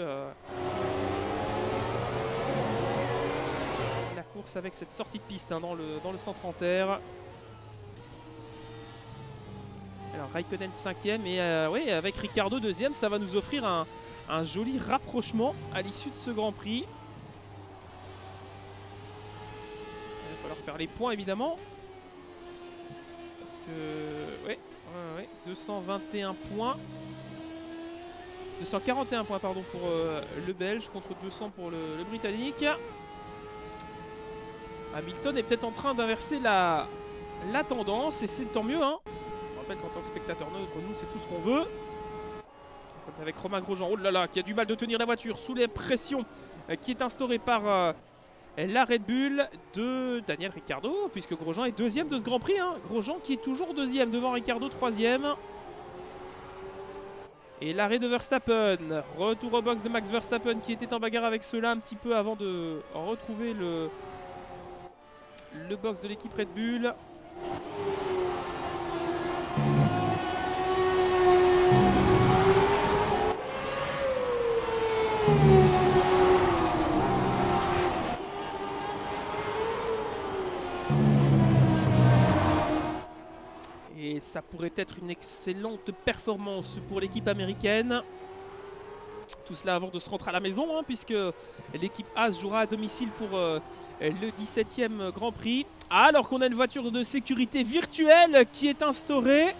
la course avec cette sortie de piste, hein, dans le centre en terre. Alors Raikkonen 5e et oui, avec Ricciardo 2e, ça va nous offrir un joli rapprochement à l'issue de ce Grand Prix. Il va falloir faire les points évidemment. Parce que, ouais, 221 points. 241 points, pardon, pour le Belge contre 200 pour le Britannique. Hamilton est peut-être en train d'inverser la tendance et c'est tant mieux, hein. Je rappelle qu'en tant que spectateur neutre, nous, c'est tout ce qu'on veut. Avec Romain Grosjean, oh là là, qui a du mal de tenir la voiture sous les pressions qui est instaurée par la Red Bull de Daniel Ricciardo, puisque Grosjean est 2e de ce Grand Prix, hein. Grosjean qui est toujours 2e devant Ricciardo 3e. Et l'arrêt de Verstappen, retour au box de Max Verstappen qui était en bagarre avec ceux-là un petit peu avant de retrouver le box de l'équipe Red Bull. Et ça pourrait être une excellente performance pour l'équipe américaine. Tout cela avant de se rentrer à la maison, hein, puisque l'équipe Haas jouera à domicile pour le 17e Grand Prix. Alors qu'on a une voiture de sécurité virtuelle qui est instaurée.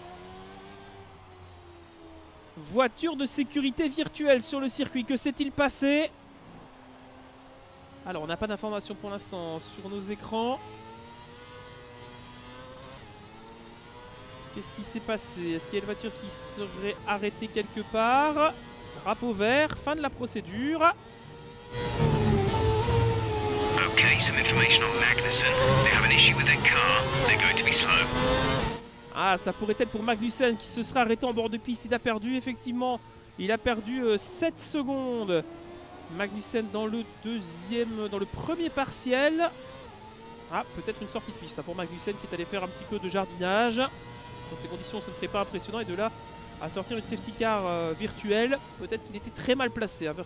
Voiture de sécurité virtuelle sur le circuit. Que s'est-il passé? Alors on n'a pas d'informations pour l'instant sur nos écrans. Qu'est-ce qui s'est passé? Est-ce qu'il y a une voiture qui serait arrêtée quelque part? Drapeau vert, fin de la procédure. Okay, some information on Magnussen. They have an issue with their car. They're going to be slow. Ah, ça pourrait être pour Magnussen qui se serait arrêté en bord de piste. Il a perdu, effectivement, il a perdu 7 secondes. Magnussen dans le premier partiel. Ah, peut-être une sortie de piste, hein, pour Magnussen qui est allé faire un petit peu de jardinage. Dans ces conditions, ce ne serait pas impressionnant. Et de là à sortir une safety car virtuelle, peut-être qu'il était très mal placé, hein,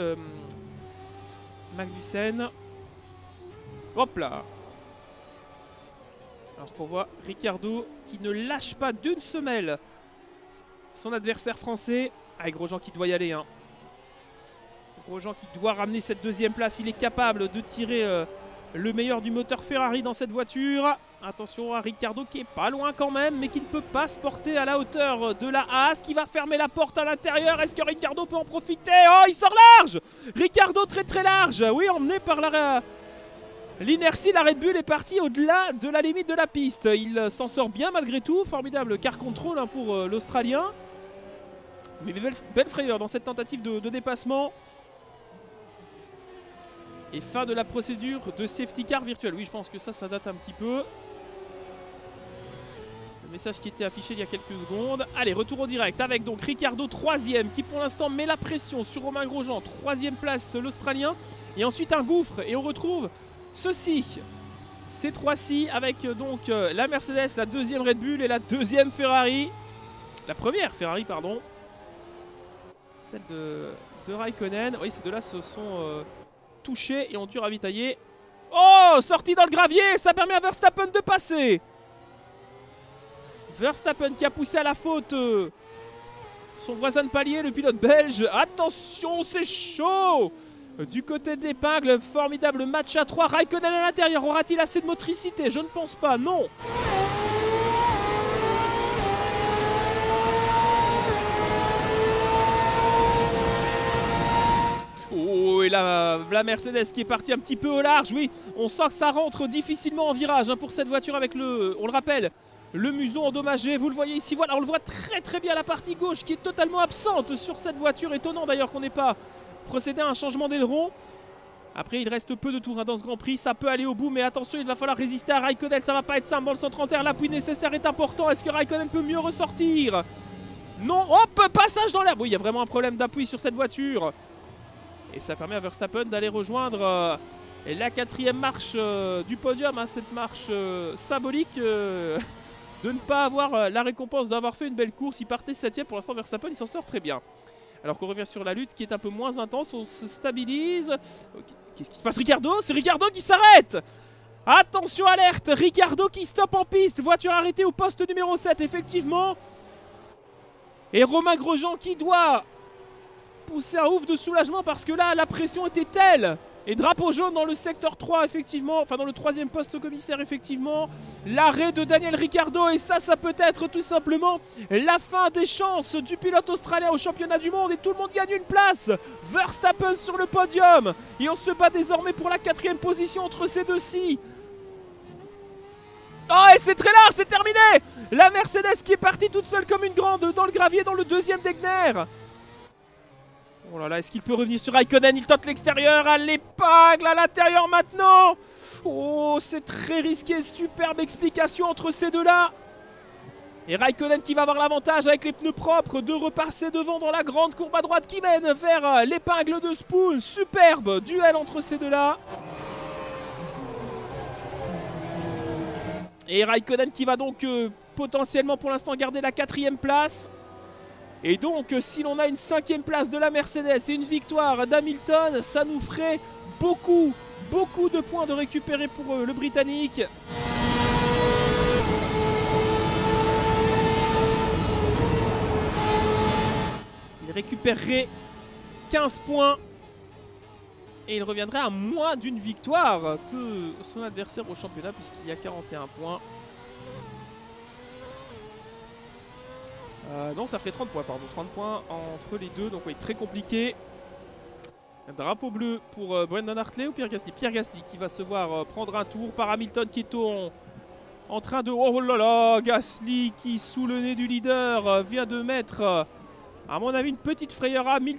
Magnussen. Hop là. Alors qu'on voit Ricciardo qui ne lâche pas d'une semelle son adversaire français. Ah, Grosjean qui doit y aller, hein. Grosjean qui doit ramener cette 2e place. Il est capable de tirer le meilleur du moteur Ferrari dans cette voiture. Attention à Ricciardo qui est pas loin quand même, mais qui ne peut pas se porter à la hauteur de la Haas, qui va fermer la porte à l'intérieur. Est-ce que Ricciardo peut en profiter? Oh, il sort large! Ricciardo très très large. Oui, emmené par l'inertie, la Red Bull est partie au-delà de la limite de la piste. Il s'en sort bien malgré tout. Formidable car contrôle hein, pour l'Australien. Mais belle frayeur dans cette tentative de dépassement. Et fin de la procédure de safety car virtuel. Oui, je pense que ça date un petit peu. Le message qui était affiché il y a quelques secondes. Allez, retour au direct avec donc Ricciardo 3ème qui pour l'instant met la pression sur Romain Grosjean. 3ème place l'Australien. Et ensuite un gouffre. Et on retrouve ceci. Ces trois-ci avec donc la Mercedes, la 2ème Red Bull et la 2ème Ferrari. La première Ferrari, pardon. Celle de Raikkonen. Oui, ces deux-là se sont touchés et ont dû ravitailler. Oh, sortie dans le gravier, ça permet à Verstappen de passer. Verstappen qui a poussé à la faute son voisin de palier, le pilote belge. Attention, c'est chaud du côté de l'épingle. Formidable match à 3. Raikkonen à l'intérieur. Aura-t-il assez de motricité? Je ne pense pas, non. Oh, et la Mercedes qui est partie un petit peu au large. Oui, on sent que ça rentre difficilement en virage hein, pour cette voiture avec on le rappelle, le museau endommagé. Vous le voyez ici, voilà, on le voit très très bien, la partie gauche qui est totalement absente sur cette voiture. Étonnant d'ailleurs qu'on n'ait pas procédé à un changement d'aileron. Après, il reste peu de tours hein, dans ce Grand Prix. Ça peut aller au bout, mais attention, il va falloir résister à Raikkonen. Ça va pas être simple dans le centre en terre. L'appui nécessaire est important. Est-ce que Raikkonen peut mieux ressortir? Non, hop, passage dans l'herbe. Oui, il y a vraiment un problème d'appui sur cette voiture. Et ça permet à Verstappen d'aller rejoindre la 4ème marche du podium. Hein, cette marche symbolique de ne pas avoir la récompense d'avoir fait une belle course. Il partait 7ème. Pour l'instant, Verstappen, il s'en sort très bien. Alors qu'on revient sur la lutte qui est un peu moins intense. On se stabilise. Qu'est-ce qui se passe? Ricciardo? C'est Ricciardo qui s'arrête! Attention, alerte! Ricciardo qui stoppe en piste. Voiture arrêtée au poste numéro 7, effectivement. Et Romain Grosjean qui doit pousser un ouf de soulagement parce que là, la pression était telle. Et drapeau jaune dans le secteur 3, effectivement. Enfin, dans le 3ème poste commissaire, effectivement. L'arrêt de Daniel Ricciardo. Et ça peut être tout simplement la fin des chances du pilote australien au championnat du monde. Et tout le monde gagne une place. Verstappen sur le podium. Et on se bat désormais pour la 4ème position entre ces deux-ci. Oh, et c'est très large, c'est terminé. La Mercedes qui est partie toute seule comme une grande dans le gravier dans le 2ème d'Egner. Oh là là, est-ce qu'il peut revenir sur Raikkonen? Il tente l'extérieur à l'épingle, à l'intérieur maintenant. Oh, c'est très risqué. Superbe explication entre ces deux-là. Et Raikkonen qui va avoir l'avantage avec les pneus propres de repasser devant dans la grande courbe à droite qui mène vers l'épingle de Spoon. Superbe duel entre ces deux-là. Et Raikkonen qui va donc potentiellement pour l'instant garder la 4ème place. Et donc, si l'on a une 5ème place de la Mercedes et une victoire d'Hamilton, ça nous ferait beaucoup de points de récupérer pour le Britannique. Il récupérerait 15 points. Et il reviendrait à moins d'une victoire que son adversaire au championnat, puisqu'il y a 41 points. Non, ça ferait 30 points, pardon. 30 points entre les deux, donc oui, très compliqué. Un drapeau bleu pour Brendan Hartley ou Pierre Gasly? Pierre Gasly qui va se voir prendre un tour par Hamilton qui est en train de... Oh là là, Gasly qui, sous le nez du leader, vient de mettre, à mon avis, une petite frayeur à Hamilton.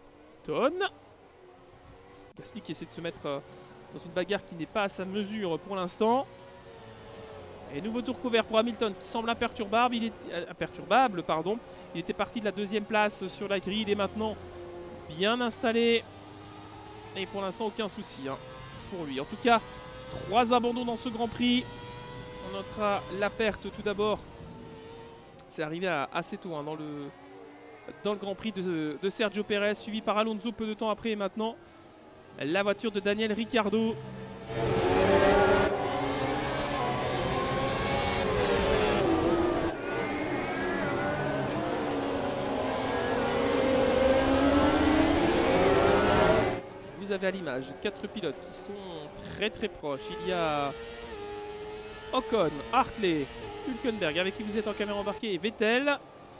Gasly qui essaie de se mettre dans une bagarre qui n'est pas à sa mesure pour l'instant. Et nouveau tour couvert pour Hamilton qui semble imperturbable. Il était parti de la 2ème place sur la grille. Il est maintenant bien installé. Et pour l'instant, aucun souci hein, pour lui. En tout cas, 3 abandons dans ce Grand Prix. On notera la perte tout d'abord. C'est arrivé assez tôt hein, dans le Grand Prix de Sergio Pérez, suivi par Alonso peu de temps après. Et maintenant, la voiture de Daniel Ricciardo. avez à l'image 4 pilotes qui sont très très proches. Il y a Ocon, Hartley, Hülkenberg avec qui vous êtes en caméra embarquée et Vettel.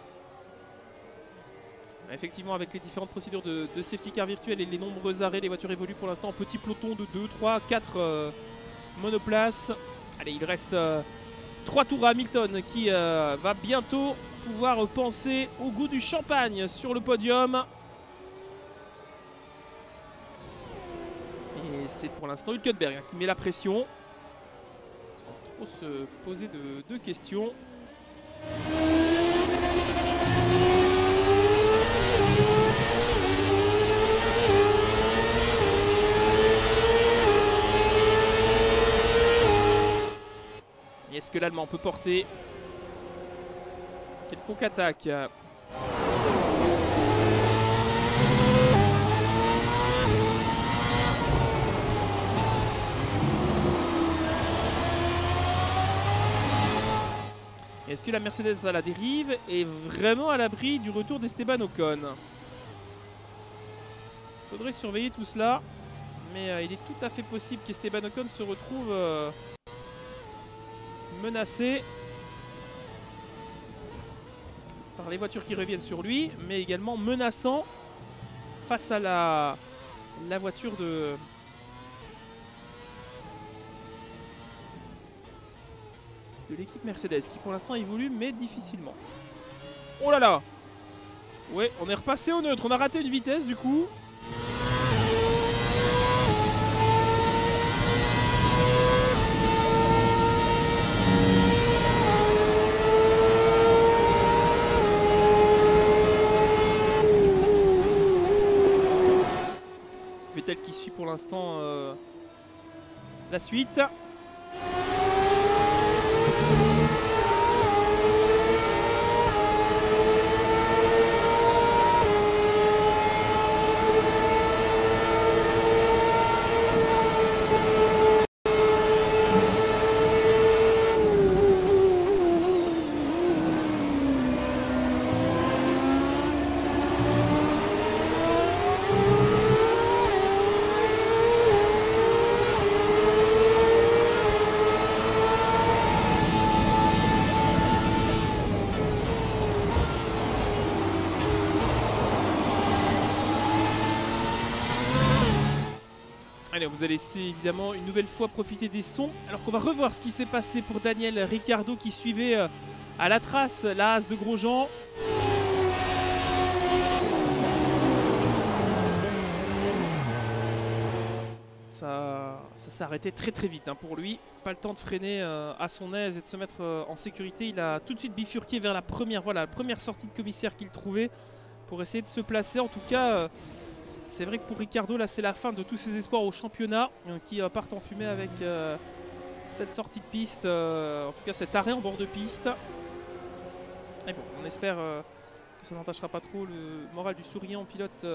Effectivement, avec les différentes procédures de safety car virtuel et les nombreux arrêts, les voitures évoluent pour l'instant en petit peloton de 2, 3, 4 monoplaces. Allez, il reste 3 tours à Hamilton qui va bientôt pouvoir penser au goût du champagne sur le podium. Et c'est pour l'instant Hülkenberg qui met la pression. Sans trop se poser de questions. Et est-ce que l'Allemand peut porter quelconque attaque? Est-ce que la Mercedes à la dérive est vraiment à l'abri du retour d'Esteban Ocon? Il faudrait surveiller tout cela, mais il est tout à fait possible qu'Esteban Ocon se retrouve menacé par les voitures qui reviennent sur lui, mais également menaçant face à la voiture de l'équipe Mercedes qui pour l'instant évolue mais difficilement. Oh là là! Ouais, on est repassé au neutre, on a raté une vitesse du coup. Vettel qui suit pour l'instant la suite. Allez, on vous a laissé évidemment une nouvelle fois profiter des sons, alors qu'on va revoir ce qui s'est passé pour Daniel Ricciardo qui suivait à la trace la Haas de Grosjean. Ça s'est arrêté très très vite hein, pour lui. Pas le temps de freiner à son aise et de se mettre en sécurité. Il a tout de suite bifurqué vers la première sortie de commissaire qu'il trouvait pour essayer de se placer. En tout cas... c'est vrai que pour Ricciardo, là, c'est la fin de tous ses espoirs au championnat qui partent en fumée avec cette sortie de piste, en tout cas cet arrêt en bord de piste. Et bon, on espère que ça n'entachera pas trop le moral du souriant pilote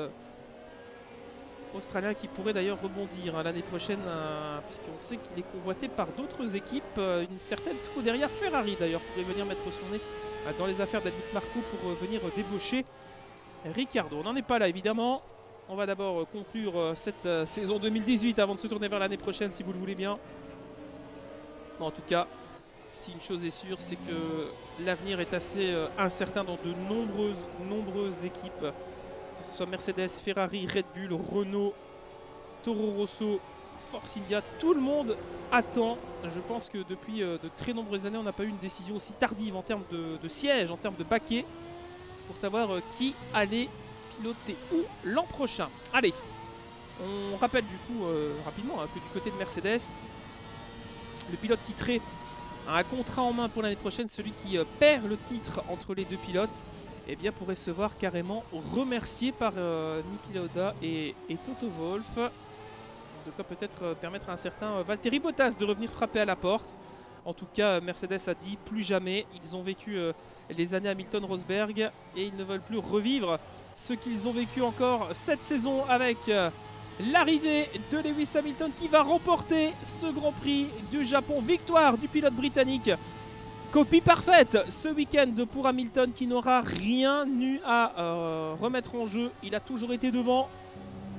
australien qui pourrait d'ailleurs rebondir l'année prochaine, puisqu'on sait qu'il est convoité par d'autres équipes. Une certaine Scuderia Ferrari d'ailleurs pourrait venir mettre son nez dans les affaires d'Helmut Marko pour venir débaucher Ricciardo. On n'en est pas là évidemment. On va d'abord conclure cette saison 2018 avant de se tourner vers l'année prochaine si vous le voulez bien. Bon, en tout cas, si une chose est sûre, c'est que l'avenir est assez incertain dans de nombreuses équipes. Que ce soit Mercedes, Ferrari, Red Bull, Renault, Toro Rosso, Force India, tout le monde attend. Je pense que depuis de très nombreuses années, on n'a pas eu une décision aussi tardive en termes de siège, en termes de baquet, pour savoir qui allait piloter où l'an prochain. Allez, on rappelle du coup rapidement que du côté de Mercedes, le pilote titré a un contrat en main pour l'année prochaine. Celui qui perd le titre entre les deux pilotes pourrait se voir carrément remercié par Niki Lauda et Toto Wolff. De quoi peut-être permettre à un certain Valtteri Bottas de revenir frapper à la porte. En tout cas, Mercedes a dit plus jamais. Ils ont vécu les années Hamilton-Rosberg et ils ne veulent plus revivre ce qu'ils ont vécu encore cette saison avec l'arrivée de Lewis Hamilton qui va remporter ce Grand Prix du Japon. Victoire du pilote britannique. Copie parfaite ce week-end pour Hamilton qui n'aura rien eu à remettre en jeu. Il a toujours été devant.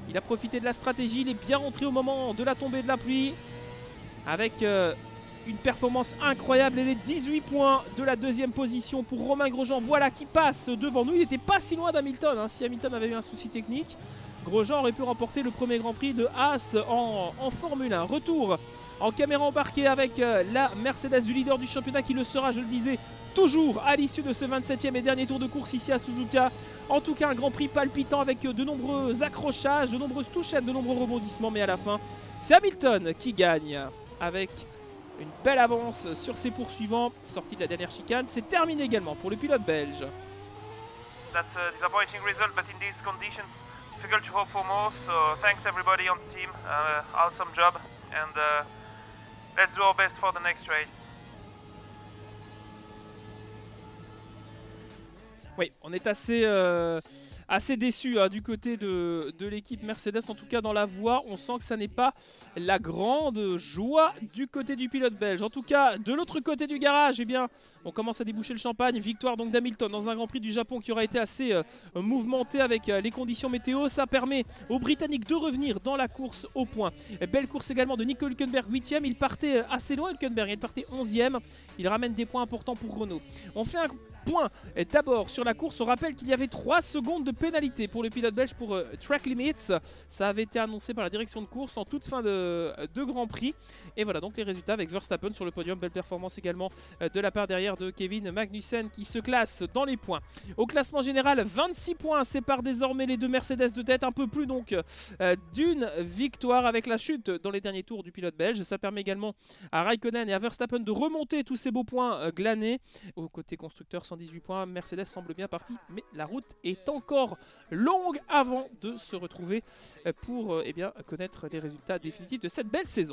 Il a profité de la stratégie, il est bien rentré au moment de la tombée de la pluie. Avec une performance incroyable et les 18 points de la deuxième position pour Romain Grosjean. Voilà qui passe devant nous. Il n'était pas si loin d'Hamilton. Hein. Si Hamilton avait eu un souci technique, Grosjean aurait pu remporter le premier Grand Prix de Haas en Formule 1. Retour en caméra embarquée avec la Mercedes du leader du championnat qui le sera, je le disais, toujours à l'issue de ce 27e et dernier tour de course ici à Suzuka. En tout cas, un Grand Prix palpitant avec de nombreux accrochages, de nombreuses touchettes, de nombreux rebondissements. Mais à la fin, c'est Hamilton qui gagne avec une belle avance sur ses poursuivants. Sortie de la dernière chicane, c'est terminé également pour le pilote belge. That's a disappointing result, but in these conditions, difficult to hope for more. So thanks everybody on the team. Awesome job, and let's do our best for the next race. Oui, on est assez déçu hein, du côté de l'équipe Mercedes, en tout cas dans la voie. On sent que ça n'est pas la grande joie du côté du pilote belge. En tout cas, de l'autre côté du garage, eh bien, on commence à déboucher le champagne. Victoire donc d'Hamilton dans un Grand Prix du Japon qui aura été assez mouvementé avec les conditions météo. Ça permet aux Britanniques de revenir dans la course au point. Belle course également de Nico Hülkenberg, 8e. Il partait assez loin, Hülkenberg, il partait 11e. Il ramène des points importants pour Renault. On fait un point d'abord sur la course. On rappelle qu'il y avait 3 secondes de pénalité pour le pilote belge pour Track Limits. Ça avait été annoncé par la direction de course en toute fin de Grand Prix. Et voilà donc les résultats avec Verstappen sur le podium. Belle performance également de la part derrière de Kevin Magnussen qui se classe dans les points. Au classement général, 26 points séparent désormais les deux Mercedes de tête. Un peu plus donc d'une victoire avec la chute dans les derniers tours du pilote belge. Ça permet également à Raikkonen et à Verstappen de remonter tous ces beaux points glanés. Au côté constructeur, 118 points. Mercedes semble bien parti, mais la route est encore longue avant de se retrouver pour eh bien, connaître les résultats définitifs de cette belle saison.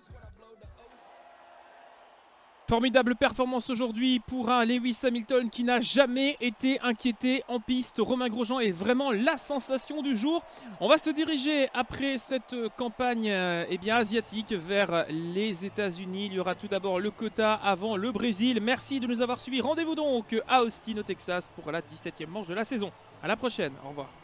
Formidable performance aujourd'hui pour un Lewis Hamilton qui n'a jamais été inquiété en piste. Romain Grosjean est vraiment la sensation du jour. On va se diriger après cette campagne eh bien, asiatique vers les États-Unis. Il y aura tout d'abord le quota avant le Brésil. Merci de nous avoir suivis. Rendez-vous donc à Austin au Texas pour la 17e manche de la saison. À la prochaine. Au revoir.